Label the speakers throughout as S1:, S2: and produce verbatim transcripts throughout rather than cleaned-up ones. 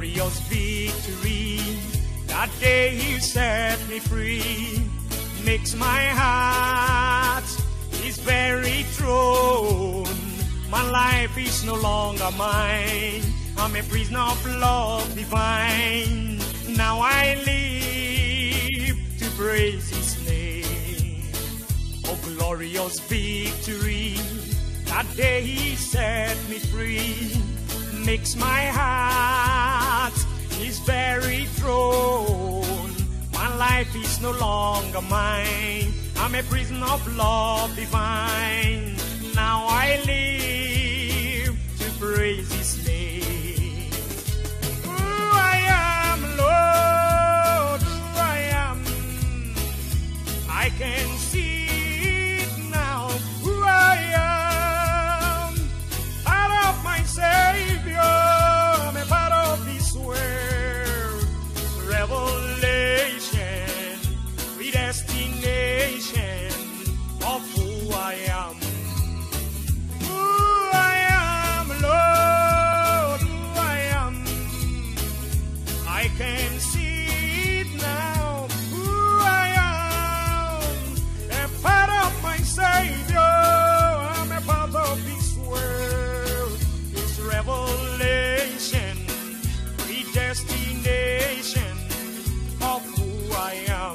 S1: glorious victory. That day He set me free, makes my heart His very throne. My life is no longer mine, I'm a prisoner of love divine. Now I live to praise His name. Oh, glorious victory, that day He set me free, makes my heart His very throne. My life is no longer mine, I'm a prisoner of love divine. Now I live to praise His name. Who I am, Lord, who I am, I can see it now. Who I am, part of my Savior, I'm a part of His world. Revelation, predestination of who I am. I can see it now, who I am, a part of my Savior, I'm a part of His world, His revelation, predestination of who I am.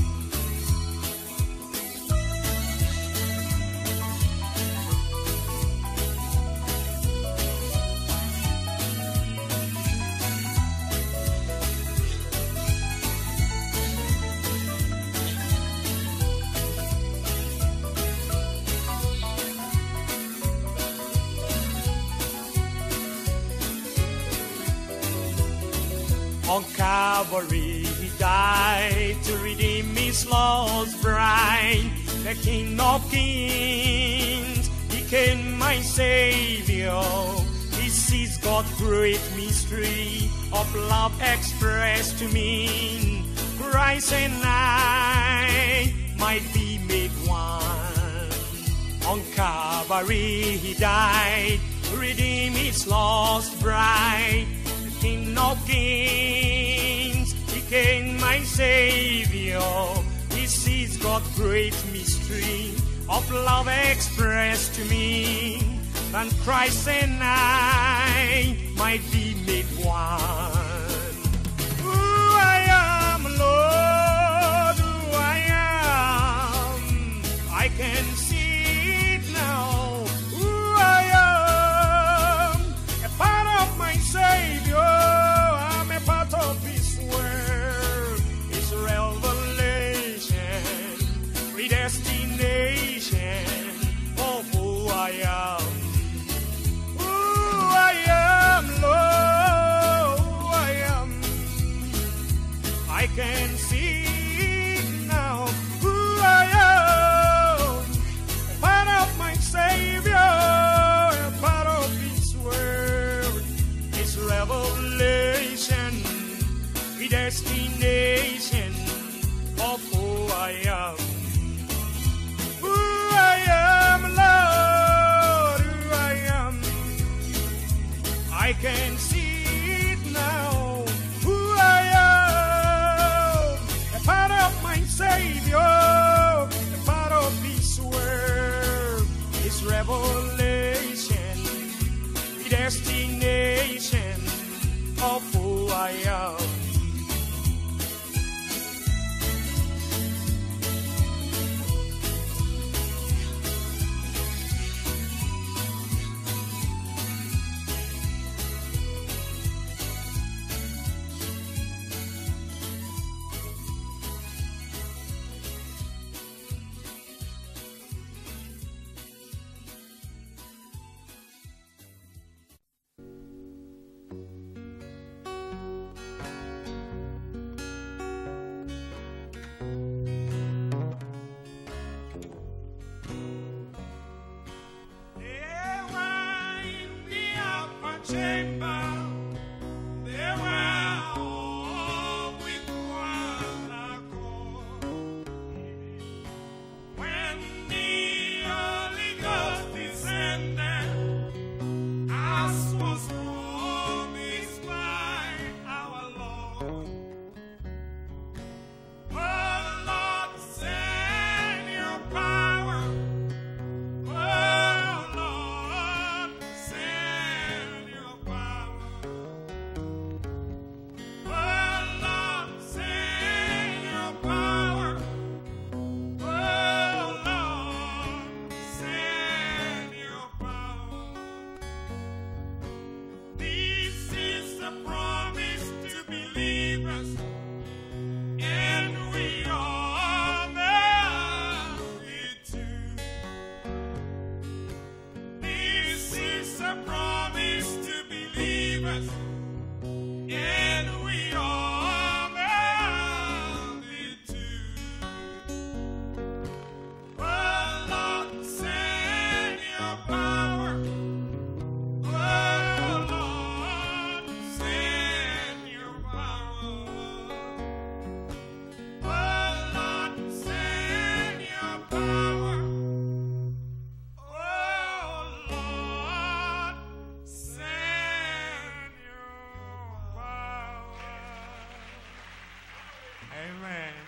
S1: On Calvary He died to redeem His lost bride. The King of Kings became my Savior. This is God's great mystery of love expressed to me. Christ and I might be made one. On Calvary He died to redeem His lost bride. King of Kings became my Savior. This is God's great mystery of love expressed to me. And Christ and I might be made one. Who I am, Lord, who I am, I can see it now. Who I am, a part of my Savior, I'm a part of His world, His revelation, predestination of who I am. Who I am, Lord, who I am, I can see it now. Who I am, a part of my Savior, a part of His world, His revelation, predestination of who I am. Who I am, Lord, who I am, I can see it now. Who I am, a part of my Savior, a part of His world, His revelation, predestination of who I am.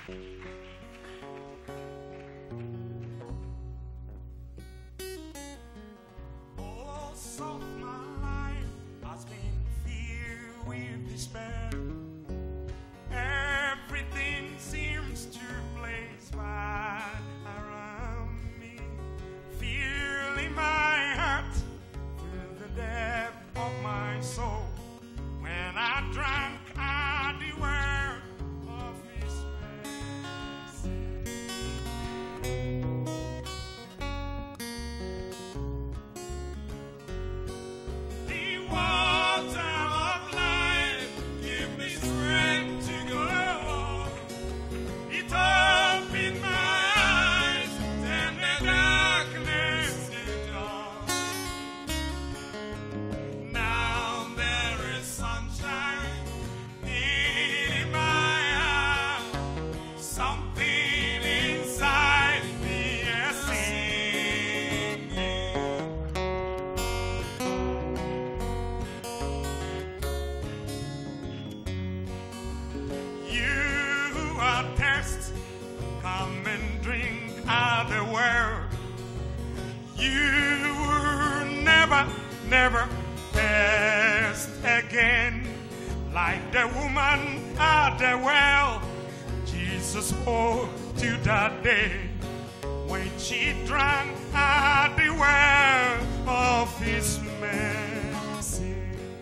S1: Never thirst again, like the woman at the well. Jesus spoke to that day when she drank at the well of his mercy.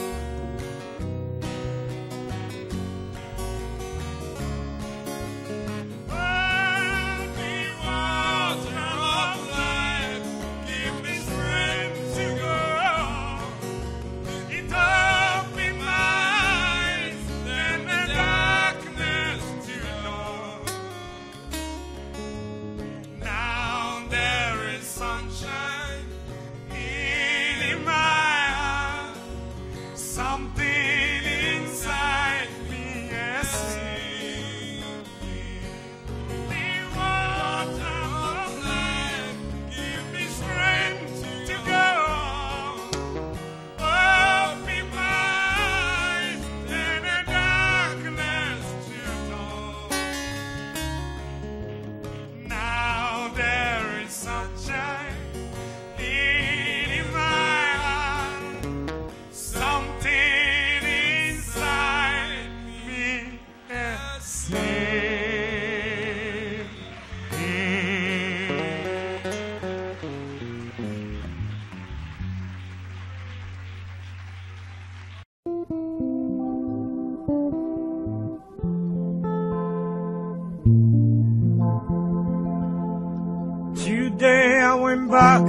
S1: Today I went back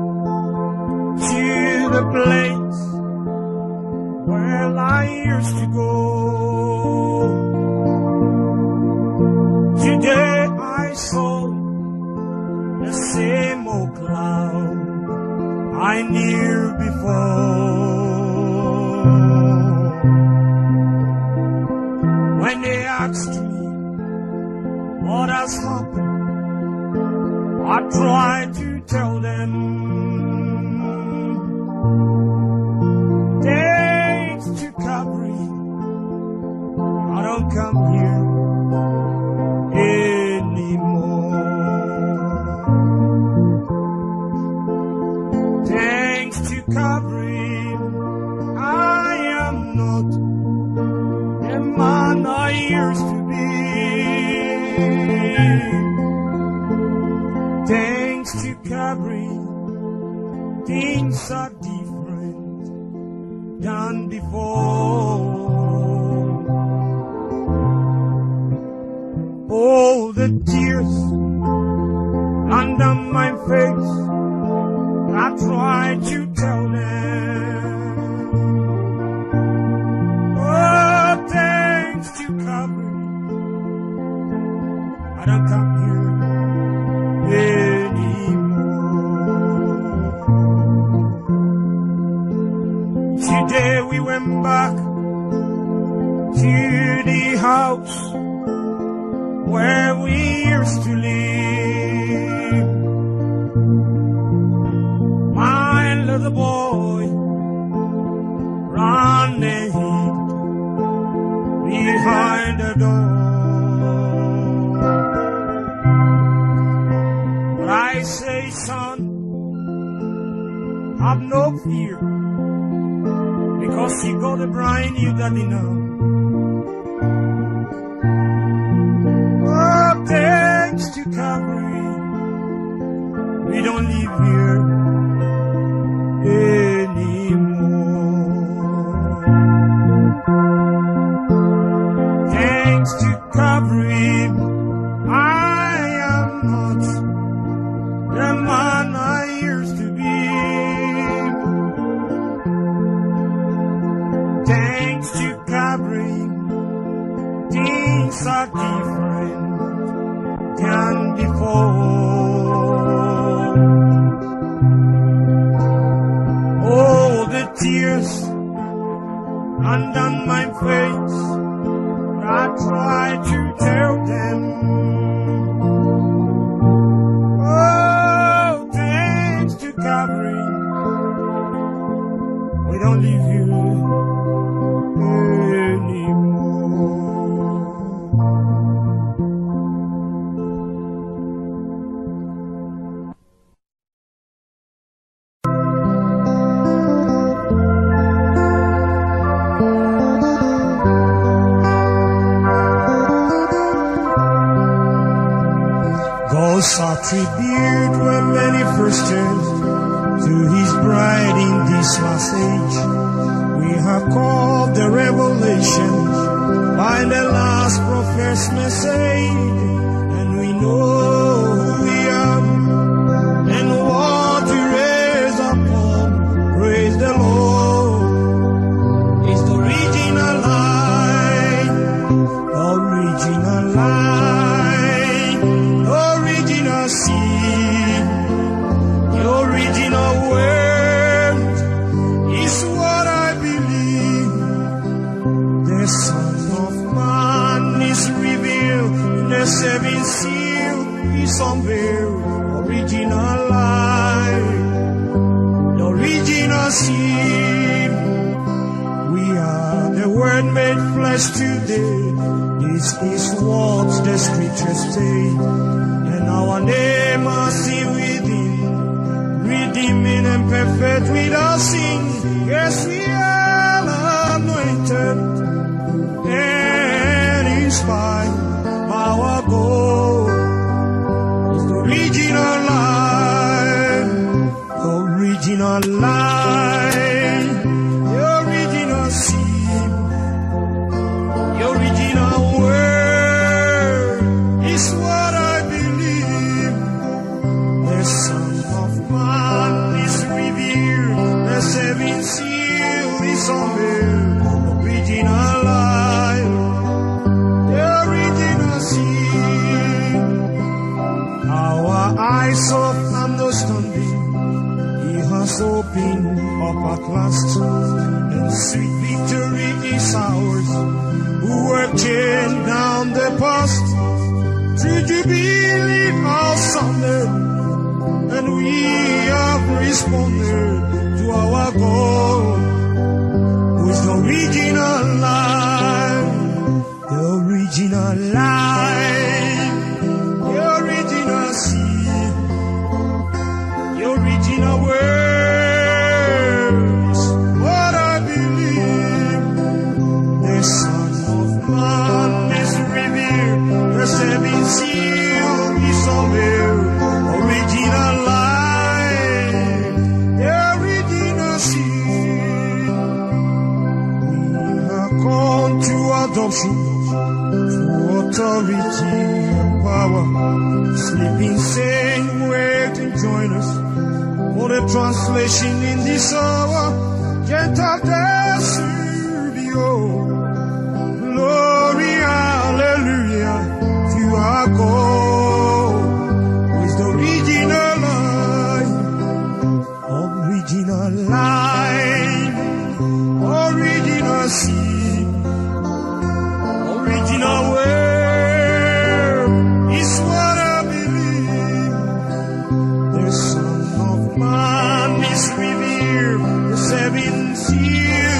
S1: to the place where I used to go. Today I saw the same old cloud I knew before. When they asked me what has happened, I try to tell them, thanks to Calvary, I don't come here anymore. Thanks to Calvary, I am not the man I used to be. Thanks to Calvary, things are different than before. All the tears under my face, I try to tell them, oh, thanks to Calvary, I don't come here anymore. Today we went back to the house where we used to live. My little boy ran and hid behind the door. I say, son, have no fear, because you got the bride you daddy now. Oh, thanks to Calvary, we don't live here anymore. Thanks to Calvary, I am not the man I used to be. Thanks to Calvary, things are different than before. Oh, the tears and on my face, I try to tell them. Oh, thanks to Calvary, we don't leave you anymore. God's attribute when many first turned to his bride in this last age. We have called the revelation by the last prophet's message, and we know who we are and what to raise upon. Praise the Lord. It's the original light, original light, original seed, the original word is what I believe. The Son of Man is revealed, the seven seal is unveiled. Original life, the original seed. We are the word made flesh today. This is what the scriptures say. And our name are seen within, redeeming and perfect without sin. Yes, we are anointed and inspired by our God. It's the original life, the original life, the original seed, the original word is what I believe. The Son of Man is revealed, the seven seal is unveiled. Original life, the original seed. Our eyes of understanding He has opened up at last, and sweet victory is ours. Who were chained down the past, through Jubilee all Sunday, and we have responded to our God, who is the original life, the original life, the original seed, the original words, what I believe. The Son of Man is revealed, the seven seal is unveiled. Original life, the original seed. We have come to adoption, to authority and power. Sleeping saint, wait and join us for the translation in this hour. Gentle death, serve you. Glory, hallelujah, to our God, who is the original life, original life, original seed, original word is what I believe. The Son of Man is revealed, the seven seals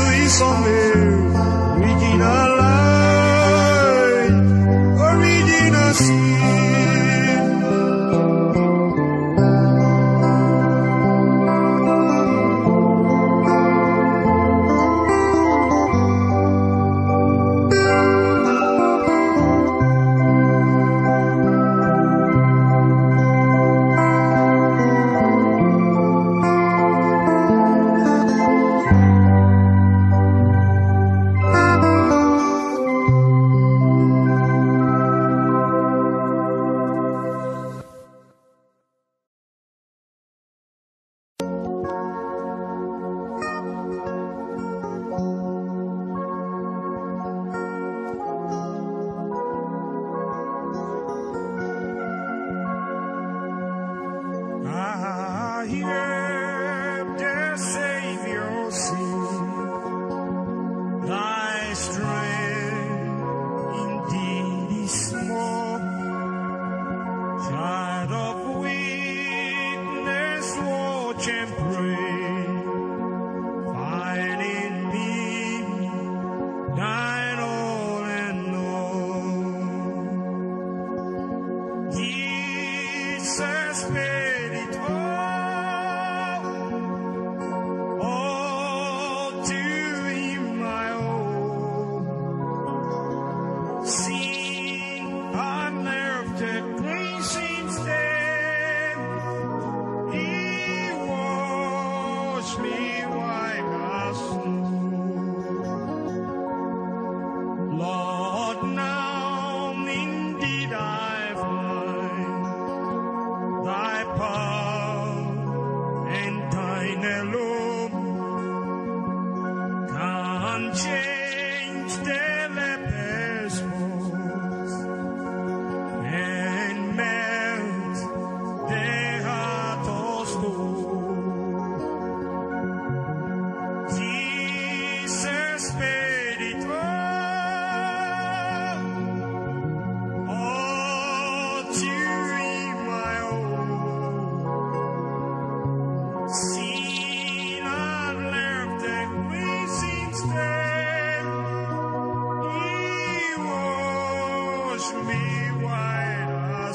S1: me white as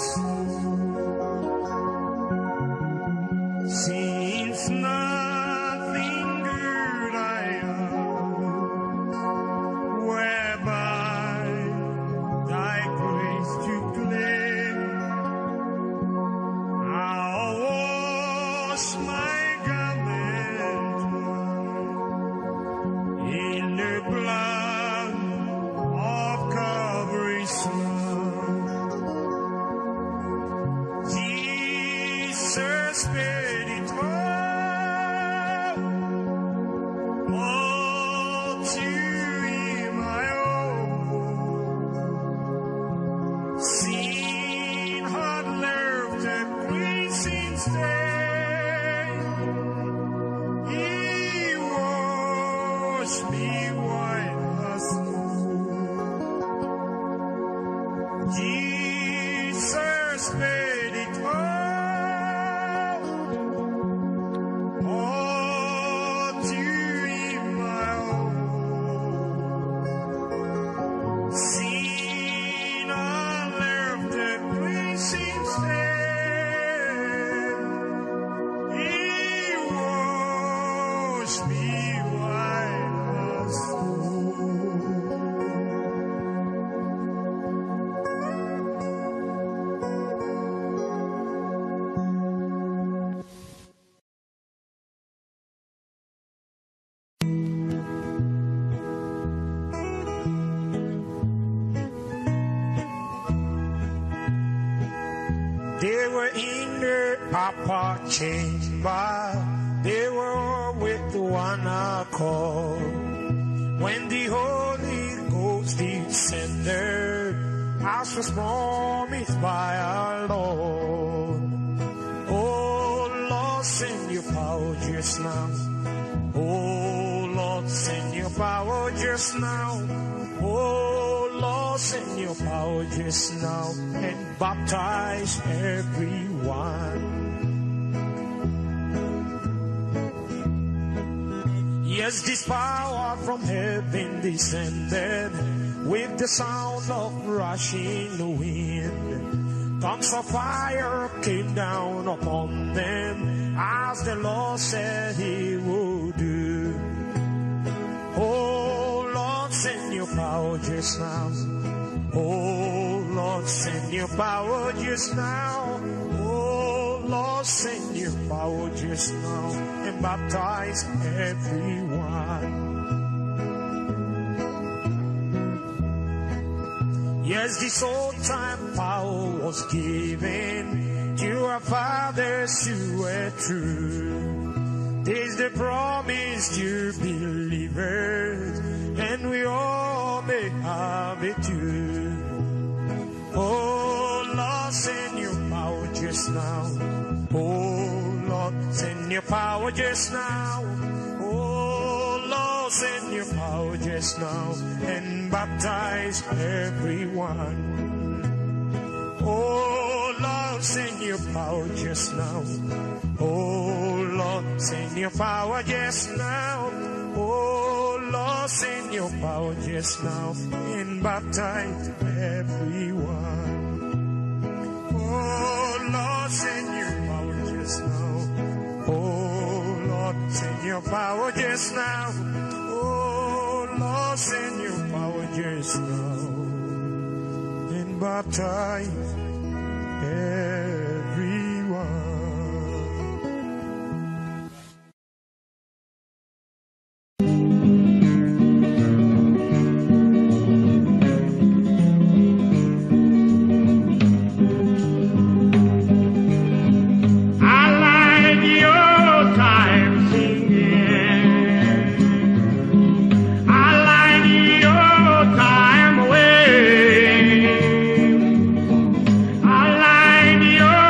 S1: snow. Since nothing good I am, whereby thy grace to claim, I'll wash my garment in the blood of Calvary's Son. Jesus paid it all, all to him I owe. Sin had left a crimson stain, he washed me white as snow. Jesus paid it all, all to him I owe. Sin had left a crimson stain, he washed me white as snow. They were in the upper chamber, they were all with one accord. When the Holy Ghost descended, as was promised by our Lord. Oh Lord, send your power just now. Oh Lord, send your power just now. Oh Lord, send your power just now and baptize everyone. Yes, this power from heaven descended with the sound of rushing wind. Tongues of fire came down upon them as the Lord said he would do. Oh Lord, send your power just now. Oh Lord, send your power just now. Oh Lord, send your power just now and baptize everyone. Yes, this old time power was given to our fathers who were true. This the promise to believers, and we all may have it too. Oh Lord, send your power just now. Oh Lord, send your power just now. Oh Lord, send your power just now and baptize everyone. Oh Lord, send your power just now. Oh Lord, send your power just now. Oh Lord, send your power just now and baptize everyone. Oh Lord, send your power just now. Oh Lord, send your power just now. Oh Lord, send your power just now and baptize everyone.
S2: Your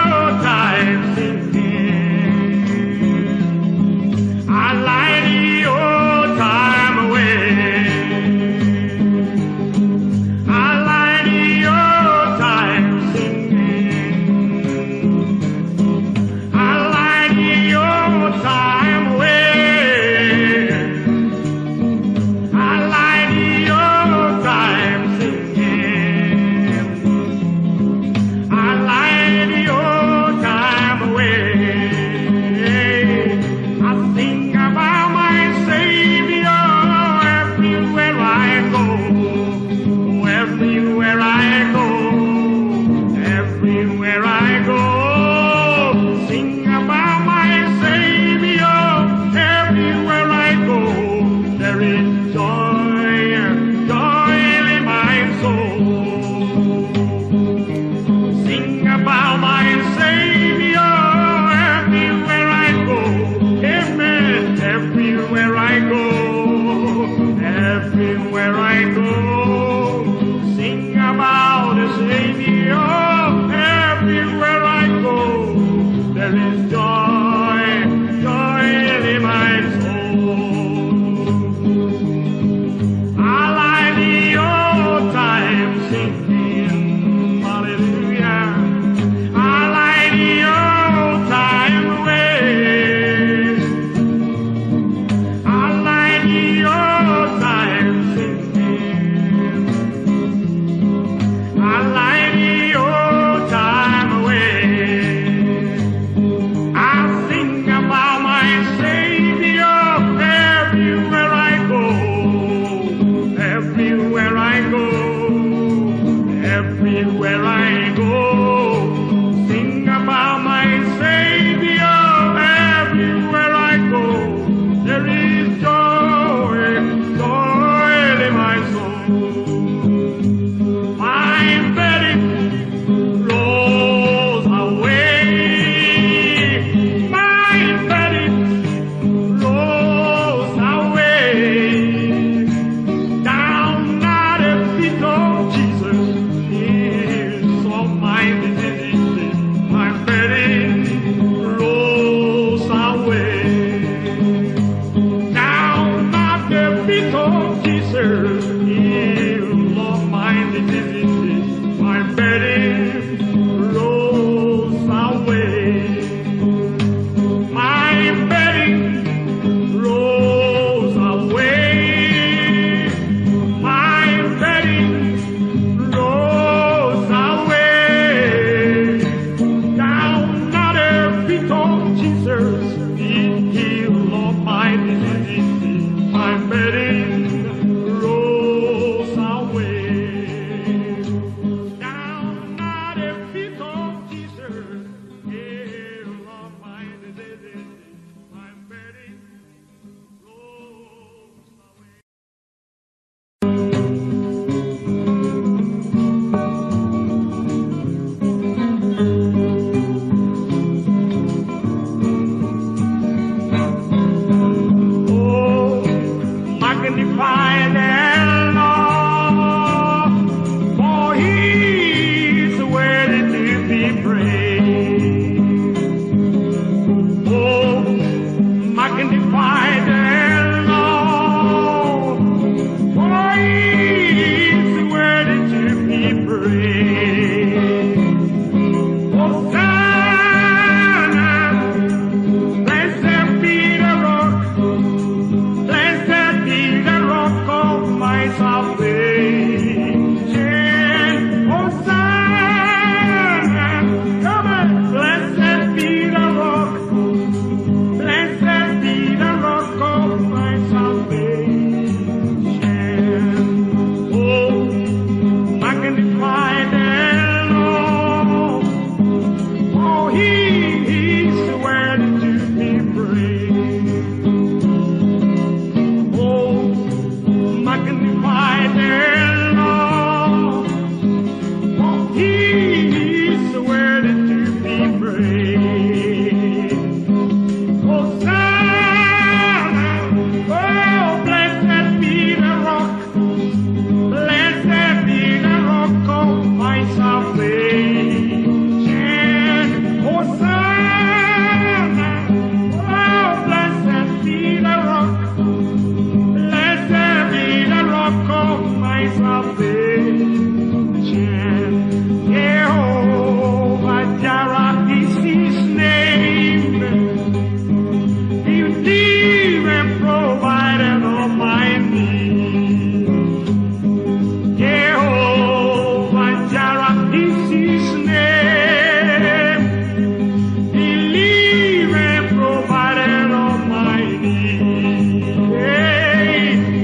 S1: Savior. Everywhere I go, there is joy, joy in my soul. I like the old time singing, hallelujah. I like the old time ways. I like the old time singing. I like the old time ways. I sing about my Savior everywhere I go, everywhere I go, everywhere I go. Sing about my Savior everywhere I go. There is joy, joy in my soul. My burden rolls away. My burden rolls away. Down at the feet of Jesus is all my diseases. My burden rolls away. Down at the feet of Jesus is all my diseases. My burden rolls away. My burden rolls away. My burden rolls away. Down at the feet of Jesus, He healed all my diseases. My burden rolls away. Down at the feet of Jesus, He healed all my diseases. My burden rolls away. Oh, magnify the Lord, for He is worthy to be praised. Oh, magnify the Lord, for He is worthy to be praised. Hosanna, blessed be the rock, blessed be the rock of my salvation. Hosanna, come on, blessed be the rock, blessed be the rock of my salvation. Oh, magnify the Lord, for He is worthy to be praised. Oh, magnify the Lord, for He is worthy to be praised. Hosanna, oh, blessed be the rock, blessed be the rock of my salvation. Hosanna, oh, blessed be the rock, blessed be the rock of my salvation. Jehovah Jireh is His name. He live and provided all my needs. Jehovah Jireh is His name. He live and provided all my needs. Hey,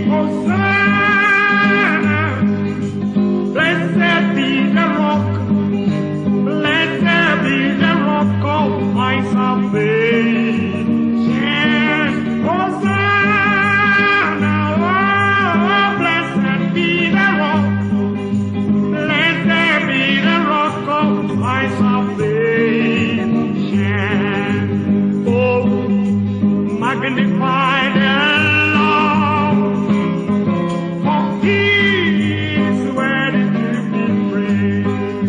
S1: Hosanna, blessed be the rock, blessed be the rock of my salvation. Hosanna, oh, blessed be the rock, blessed be the rock of my salvation. Oh, magnify the Lord, for He is worthy to be praised.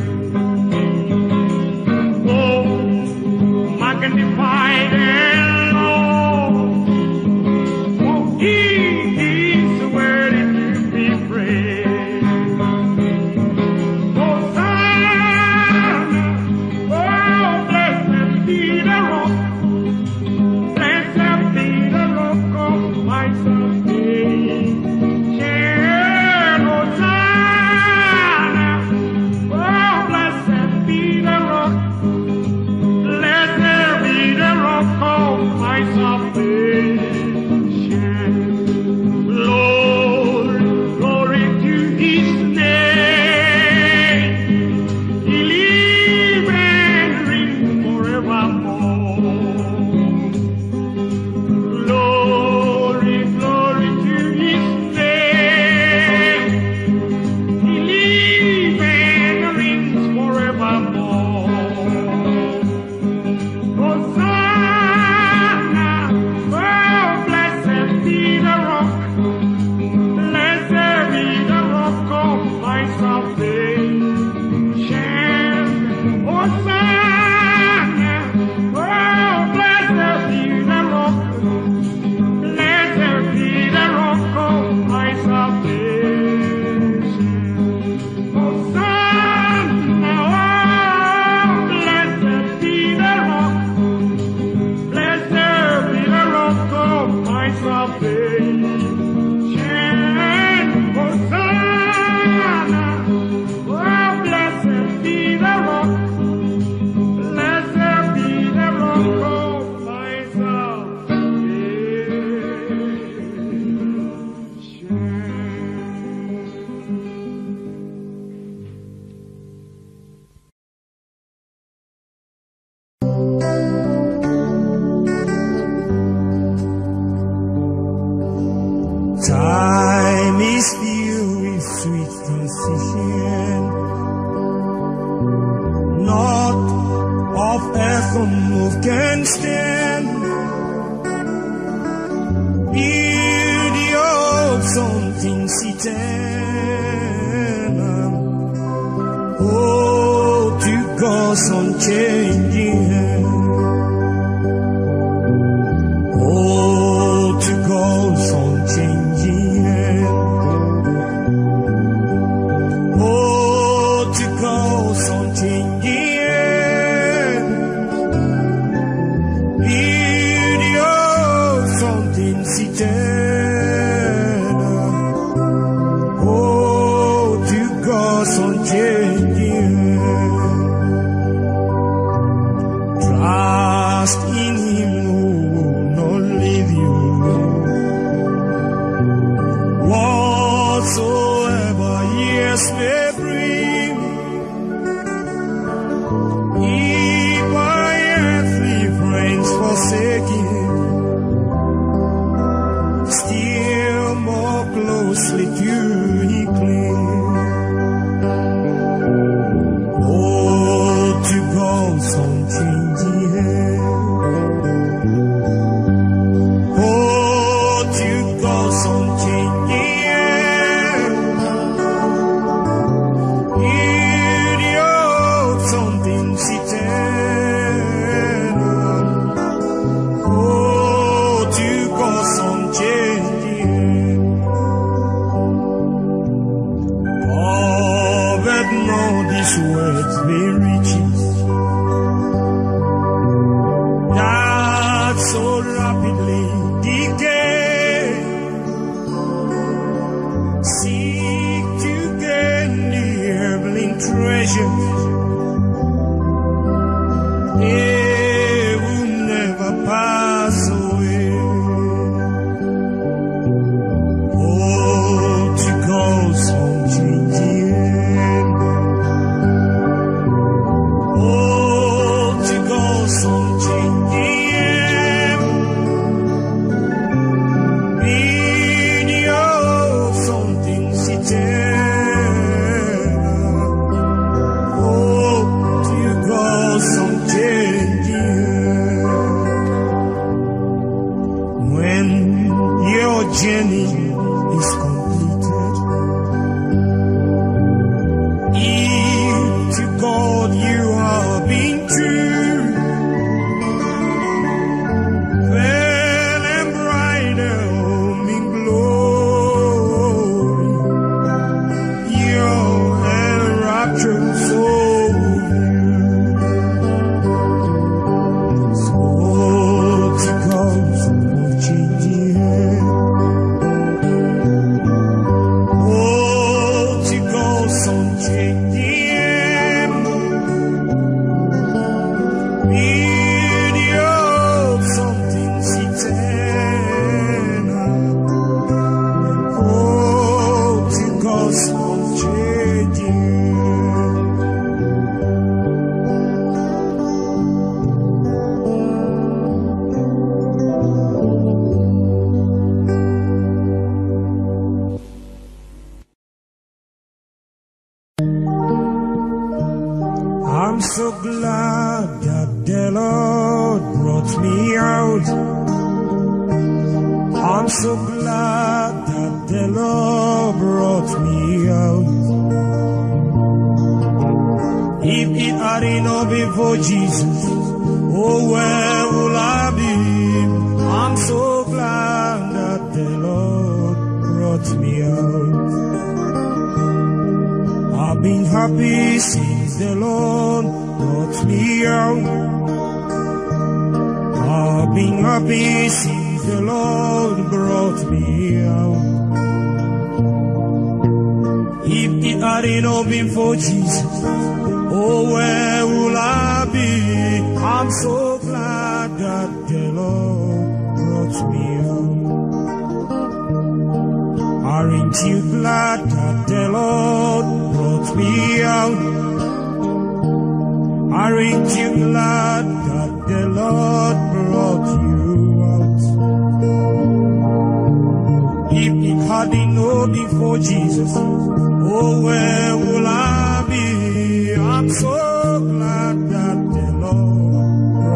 S1: can move, can stand. Beauty of something eternal. Oh, to God's unchanging hand. Oh, to God's unchanging hand. Oh, to God's unchanging hand. Beauty of something eternal. Oh, to God's unchanging hand. Trust in Him who will not leave you. Whatsoever years may bring, if my earthly friends forsake Him, still more closely to He clings. Oh, to God's unchanging hand. Oh, to God's unchanging hand. Beauty of something eternal. Oh, to God's unchanging hand. Oh, but no, these words may riches that so rapidly decay. Seek to gain the heavenly treasures. They will never pass away. Oh, to God's unchanging hand. Oh, to God's unchanging hand. Beauty of something eternal. Oh, to God's unchanging hand. When your journey is completed, if to God you have been true, fair and brighter home in glory, your enraptured soul view. So to God's unchanging hand. Oh, to God's unchanging hand. Beauty of something eternal. Oh, to God's unchanging hand. I'm so glad that the Lord brought me out. I'm so glad that the Lord brought me out. If it hadn't not been for Jesus, oh, where would I be? I'm so glad that the Lord brought me out. I've been happy since the Lord brought me out. I've been happy since the Lord brought me out. If it hadn't not been for Jesus, oh, where would I be? I'm so glad that the Lord brought me out. Aren't you glad that the Lord brought me out? Aren't you glad that the Lord brought you out? If it hadn't not been for Jesus, oh, where will I be? I'm so glad that the Lord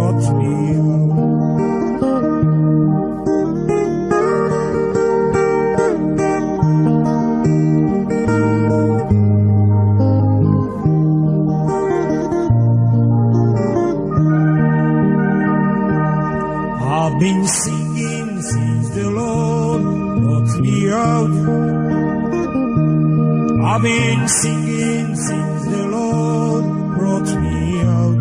S1: been singing since the Lord brought me out. I've been singing since the Lord brought me out.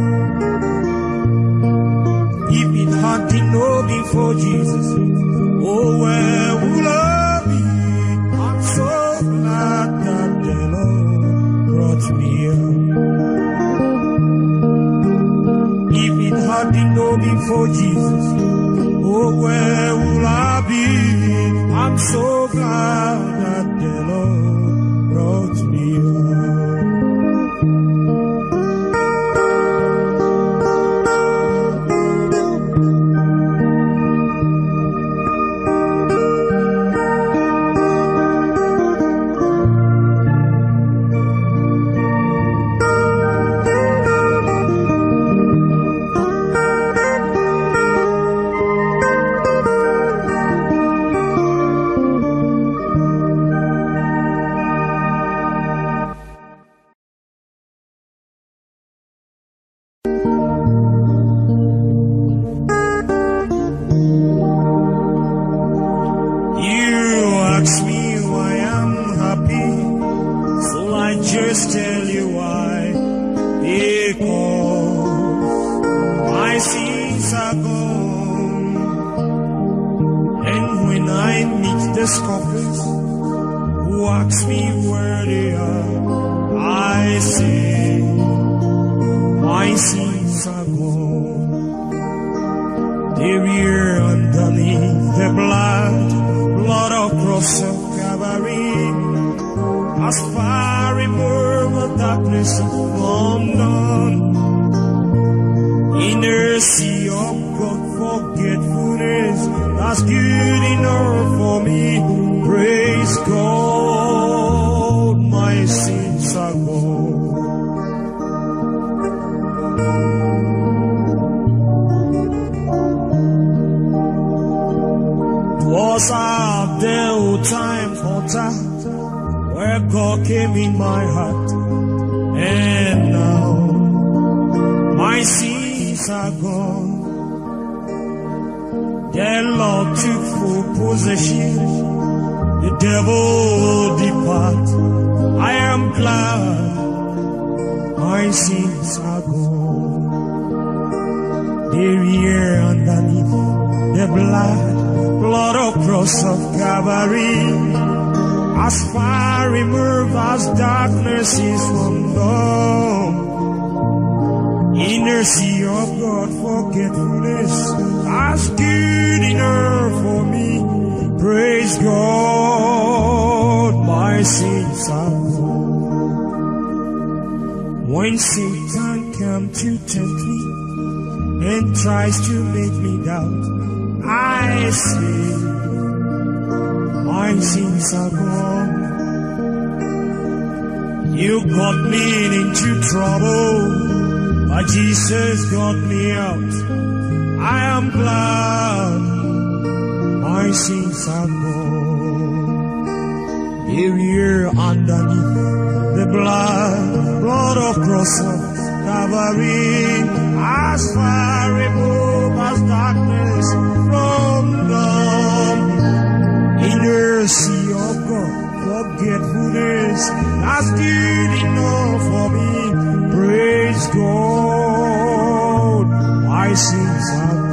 S1: If it hadn't not been for Jesus, oh, where would I be? I'm so glad that the Lord brought me out. If it hadn't not been for Jesus, oh, where would I be? I'm so glad that the Lord brought me out. When Satan comes to tempt me and tries to make me doubt, I say, my sins are gone. You got me into trouble, but Jesus got me out. I am glad my sins are gone. Here, here underneath the blood, blood of cross of Calvary, as far removed as darkness from dawn. In mercy of God, forgetfulness, that's good enough for me. Praise God, my sins are gone.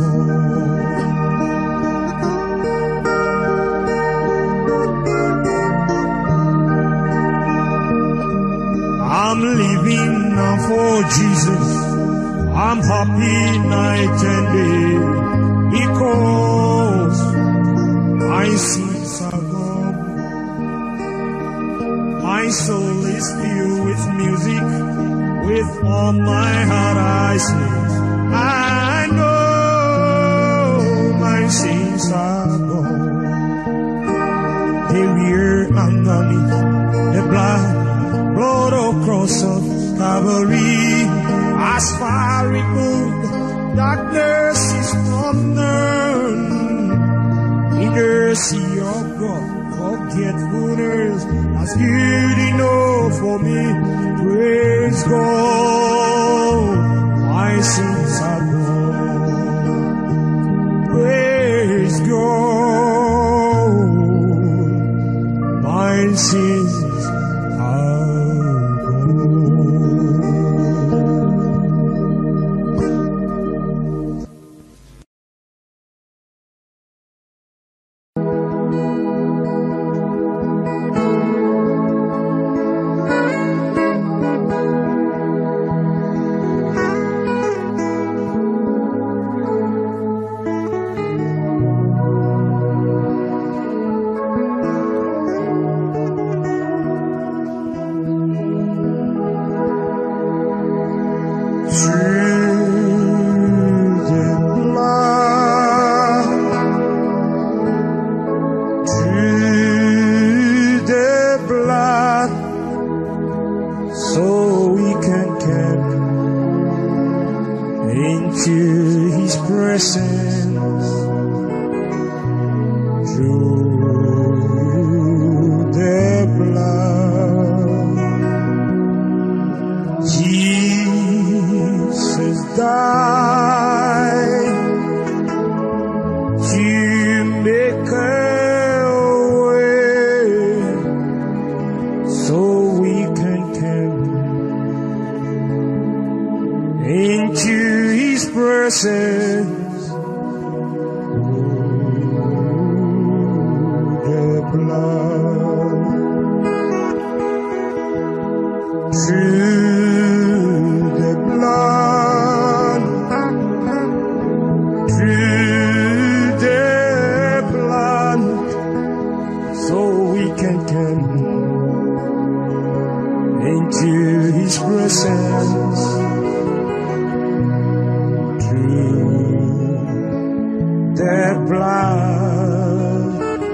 S1: I'm living now for Jesus. I'm happy night and day because my sins are gone. My soul is filled with music. With all my heart I sing. I know my sins are gone. Here, here underneath the blood, blood of cross of Calvary, as far removed, darkness is from none. In the mercy of God, forgetfulness, that's good enough for me. Praise God, my sins are gone. Praise into His presence through the blood. Jesus died to make a way so we can come into His presence through the blood. Through the blood, through the blood, so we can come into His presence through the blood.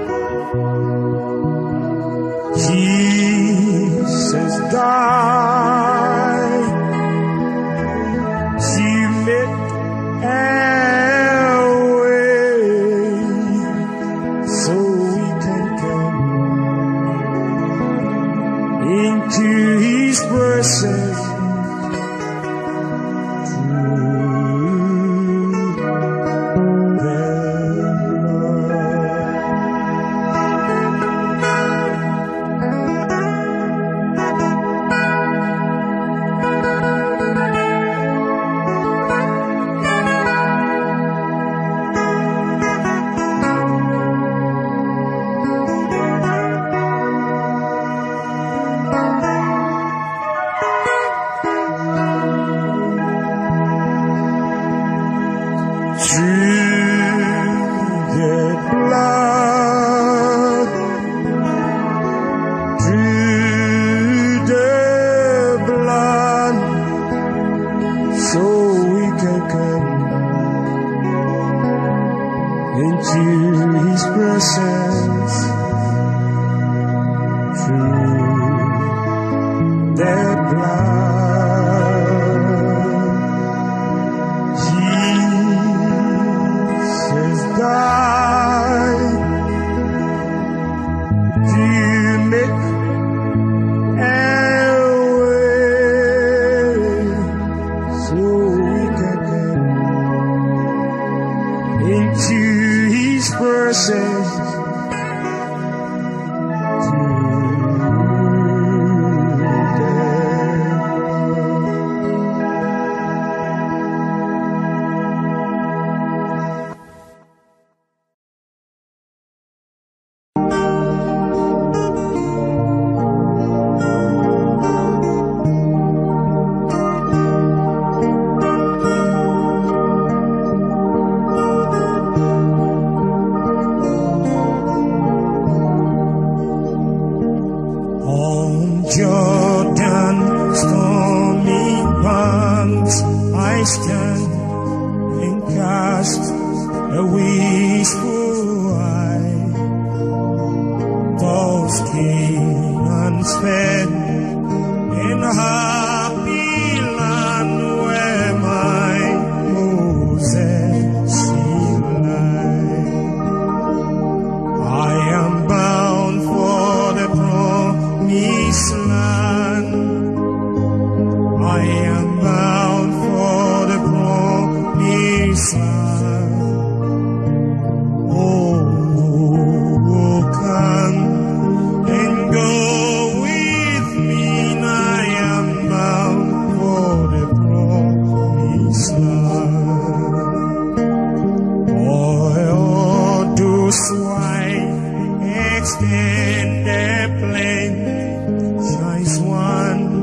S1: Jesus died to make a way so we can come into His presence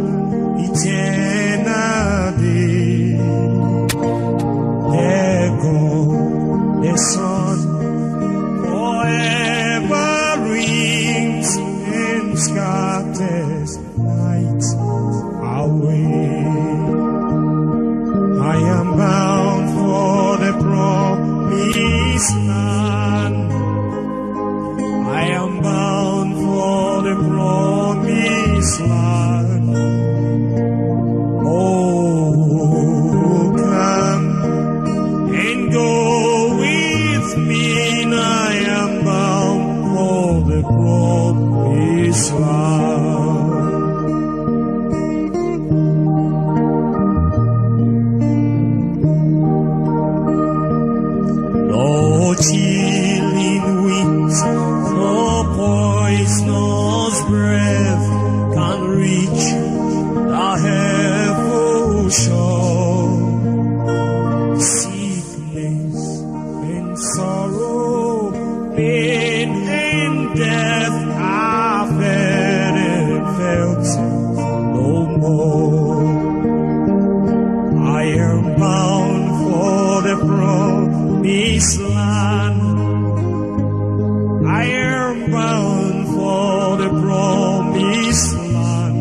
S1: eternity. There goes promised land. I am bound for the promised land.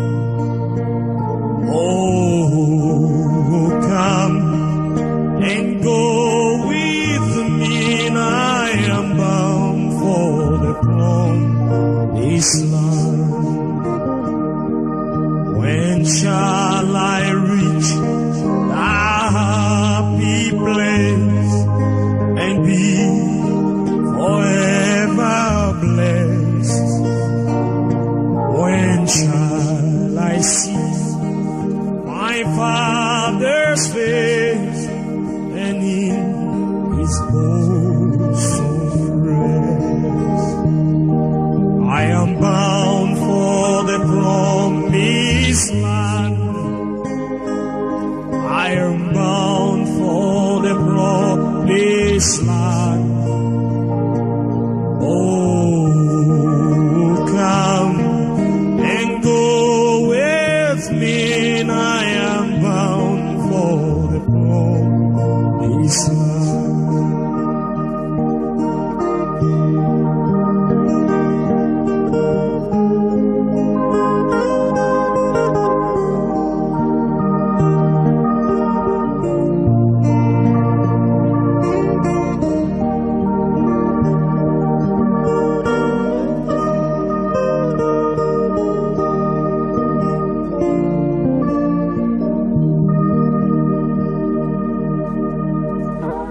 S1: Oh, come and go with me. I am bound for the promised land. When shall I reach the happy place and be forever blessed? When shall I see my Father's face and in His bosom rest? I am bound for the promised land. I am bound for the promised land.